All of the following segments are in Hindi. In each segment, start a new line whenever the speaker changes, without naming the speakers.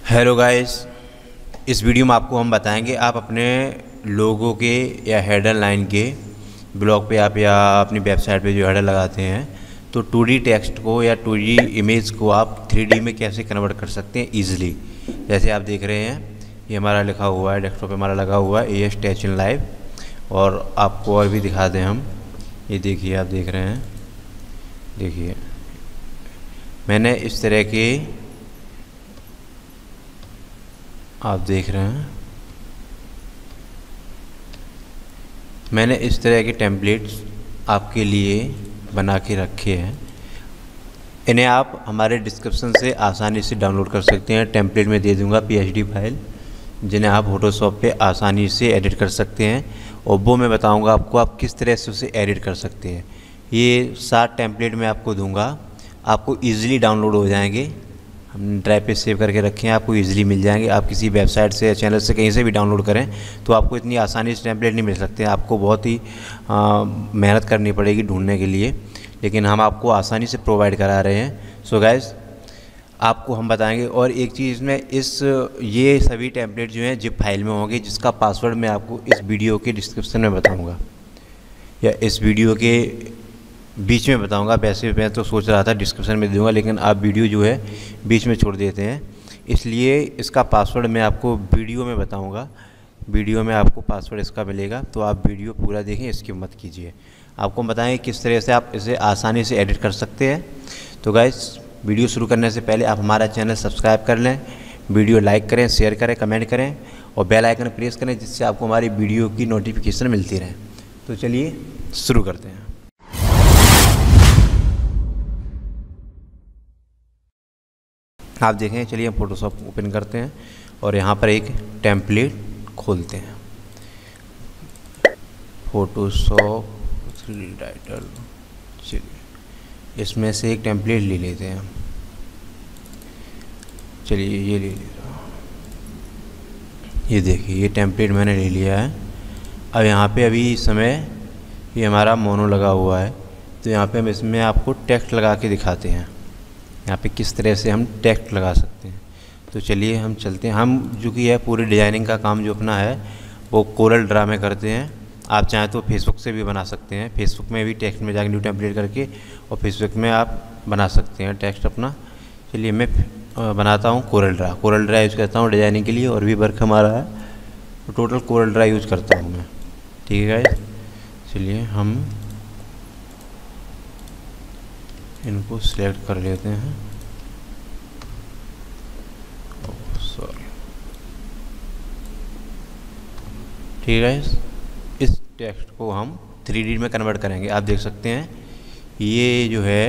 हेलो गाइस, इस वीडियो में आपको हम बताएंगे आप अपने लोगों के या हेडर लाइन के ब्लॉग पे आप या अपनी वेबसाइट पे जो हेडर लगाते हैं तो 2D टेक्स्ट को या 2D इमेज को आप 3D में कैसे कन्वर्ट कर सकते हैं ईजिली। जैसे आप देख रहे हैं ये हमारा लिखा हुआ है, डेस्कटॉप पे हमारा लगा हुआ है AS टच इन लाइव। और आपको और भी दिखा दें हम, ये देखिए, आप देख रहे हैं, देखिए मैंने इस तरह के, आप देख रहे हैं मैंने इस तरह के टेम्पलेट्स आपके लिए बना के रखे हैं। इन्हें आप हमारे डिस्क्रिप्शन से आसानी से डाउनलोड कर सकते हैं। टेम्पलेट में दे दूंगा PSD फाइल, जिन्हें आप फोटोशॉप पे आसानी से एडिट कर सकते हैं और वो मैं बताऊंगा आपको आप किस तरह से उसे एडिट कर सकते हैं। ये 7 टेम्पलेट मैं आपको दूंगा, आपको ईज़िली डाउनलोड हो जाएंगे। हम ड्राइव पे सेव करके रखें, आपको इजीली मिल जाएंगे। आप किसी वेबसाइट से या चैनल से कहीं से भी डाउनलोड करें तो आपको इतनी आसानी से टेम्पलेट नहीं मिल सकते, आपको बहुत ही मेहनत करनी पड़ेगी ढूंढने के लिए, लेकिन हम आपको आसानी से प्रोवाइड करा रहे हैं। सो गाइस, आपको हम बताएंगे। और एक चीज़ में ये सभी टेम्पलेट जो हैं जिप फाइल में होंगे, जिसका पासवर्ड मैं आपको इस वीडियो के डिस्क्रिप्शन में बताऊँगा या इस वीडियो के बीच में बताऊंगा। वैसे मैं तो सोच रहा था डिस्क्रिप्शन में दूंगा, लेकिन आप वीडियो जो है बीच में छोड़ देते हैं, इसलिए इसका पासवर्ड मैं आपको वीडियो में बताऊंगा। वीडियो में आपको पासवर्ड इसका मिलेगा, तो आप वीडियो पूरा देखें, स्किप मत कीजिए। आपको बताएं किस तरह से आप इसे आसानी से एडिट कर सकते हैं। तो गाइस, वीडियो शुरू करने से पहले आप हमारा चैनल सब्सक्राइब कर लें, वीडियो लाइक करें, शेयर करें, कमेंट करें और बेल आइकन प्रेस करें, जिससे आपको हमारी वीडियो की नोटिफिकेशन मिलती रहे। तो चलिए शुरू करते हैं। आप देखें, चलिए हम फोटोशॉप ओपन करते हैं और यहाँ पर एक टेम्पलेट खोलते हैं। फोटोशॉप 3D राइटर, चलिए इसमें से एक टेम्पलेट ले लेते हैं। चलिए ये ले लेते हैं, ये देखिए ये टेम्पलेट मैंने ले लिया है। अब यहाँ पे अभी इस समय ये हमारा मोनो लगा हुआ है, तो यहाँ पे हम इसमें आपको टेक्स्ट लगा के दिखाते हैं यहाँ पे किस तरह से हम टेक्स्ट लगा सकते हैं। तो चलिए हम चलते हैं। हम जो कि है पूरी डिज़ाइनिंग का काम जो अपना है वो कोरल ड्रा में करते हैं। आप चाहें तो फेसबुक से भी बना सकते हैं, फेसबुक में भी टेक्स्ट में जाकर न्यू टेम्पलेट करके और फेसबुक में आप बना सकते हैं टेक्स्ट अपना। चलिए मैं बनाता हूँ कोरल ड्रा यूज़ करता हूँ डिज़ाइनिंग के लिए, और भी वर्क हमारा है तो टोटल कोरल ड्रा यूज़ करता हूँ मैं। ठीक है गाइस, चलिए हम इनको सिलेक्ट कर लेते हैं। सॉरी, ठीक है। इस टेक्स्ट को हम 3D में कन्वर्ट करेंगे। आप देख सकते हैं ये जो है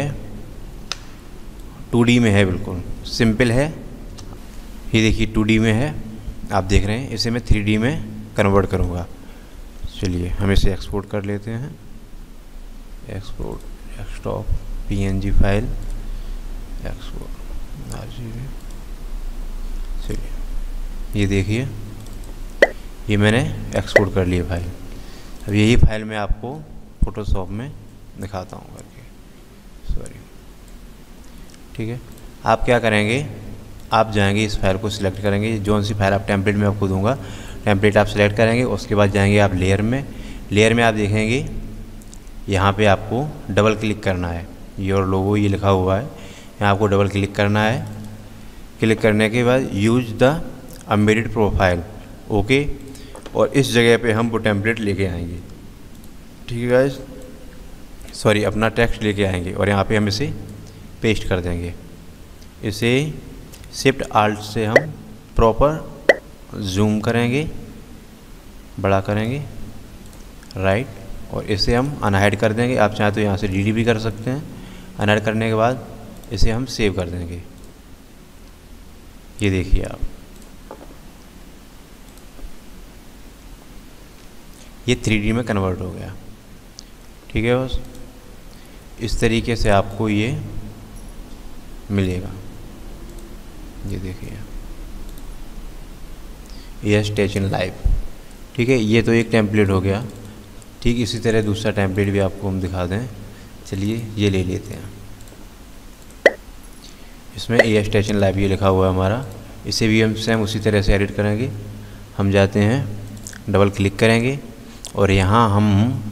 2D में है, बिल्कुल सिंपल है। ये देखिए 2D में है, आप देख रहे हैं। इसे मैं 3D में कन्वर्ट करूँगा। चलिए हम इसे एक्सपोर्ट कर लेते हैं। Export desktop PNG file, export RGB। चलिए ये देखिए ये मैंने एक्सपोर्ट कर लिया फाइल। अब यही फाइल मैं आपको फोटोशॉप में दिखाता हूँ करके। सॉरी, ठीक है। आप क्या करेंगे, आप जाएंगे इस फाइल को सिलेक्ट करेंगे, जो सी फाइल आप टेम्पलेट में आपको दूंगा, टेम्पलेट आप सिलेक्ट करेंगे। उसके बाद जाएंगे आप लेयर में आप देखेंगे यहाँ पे आपको डबल क्लिक करना है। योर लोगो ये लिखा हुआ है, यहाँ आपको डबल क्लिक करना है। क्लिक करने के बाद use the embedded profile, okay. और इस जगह पे हम वो टेम्पलेट लेके आएंगे। ठीक है गाइस, सॉरी, अपना टेक्स्ट लेके आएंगे और यहाँ पे हम इसे पेस्ट कर देंगे। इसे शिफ्ट आल्ट से हम प्रॉपर जूम करेंगे, बड़ा करेंगे, राइट, और इसे हम अनहाइड कर देंगे। आप चाहें तो यहाँ से डिलीट भी कर सकते हैं। अनहाइड करने के बाद इसे हम सेव कर देंगे। ये देखिए आप, ये 3D में कन्वर्ट हो गया। ठीक है, बस इस तरीके से आपको ये मिलेगा। ये देखिए AS टच इन लाइव। ठीक है, ये तो एक टेम्पलेट हो गया। ठीक इसी तरह दूसरा टेम्पलेट भी आपको हम दिखा दें। चलिए ये ले लेते हैं। इसमें AS टच इन लाइव ये लिखा हुआ है हमारा। इसे भी हम सेम उसी तरह से एडिट करेंगे। हम जाते हैं, डबल क्लिक करेंगे और यहाँ हम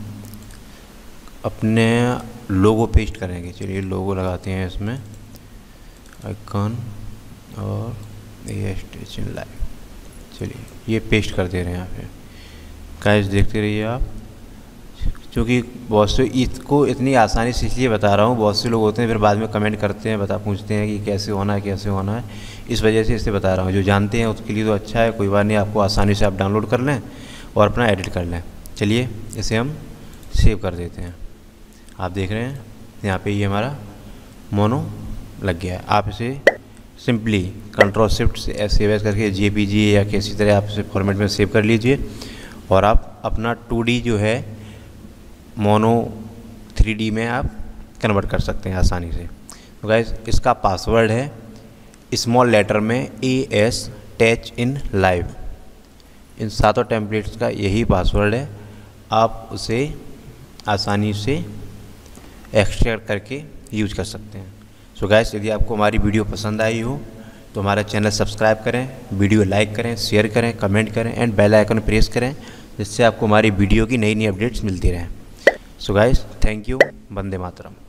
अपने लोगो पेस्ट करेंगे। चलिए लोगो लगाते हैं इसमें, आइकन और ये स्टेज इन लाइव। चलिए ये पेस्ट कर दे रहे हैं यहाँ पे। गाइस देखते रहिए आप, क्योंकि बहुत से इसको इतनी आसानी से इसलिए बता रहा हूँ, बहुत से लोग होते हैं फिर बाद में कमेंट करते हैं, पूछते हैं कि कैसे होना है कैसे होना है, इस वजह से इसे बता रहा हूँ। जो जानते हैं उसके लिए तो अच्छा है, कोई बात नहीं, आपको आसानी से आप डाउनलोड कर लें और अपना एडिट कर लें। चलिए इसे हम सेव कर देते हैं। आप देख रहे हैं यहाँ पे ये हमारा मोनो लग गया है। आप इसे सिंपली कंट्रोल शिफ्ट से सेव एज करके JPG या किसी तरह आप इसे फॉर्मेट में सेव कर लीजिए और आप अपना 2D जो है मोनो 3D में आप कन्वर्ट कर सकते हैं आसानी से। तो गाइस इसका पासवर्ड है स्मॉल लेटर में AS टच इन लाइव। इन सातों टेम्पलेट्स का यही पासवर्ड है। आप उसे आसानी से एक्सट्रैक्ट करके यूज कर सकते हैं। सो गाइस यदि आपको हमारी वीडियो पसंद आई हो तो हमारा चैनल सब्सक्राइब करें, वीडियो लाइक करें, शेयर करें, कमेंट करें एंड बेल आइकन प्रेस करें, जिससे आपको हमारी वीडियो की नई नई अपडेट्स मिलती रहें। सो गाइस थैंक यू, वंदे मातरम।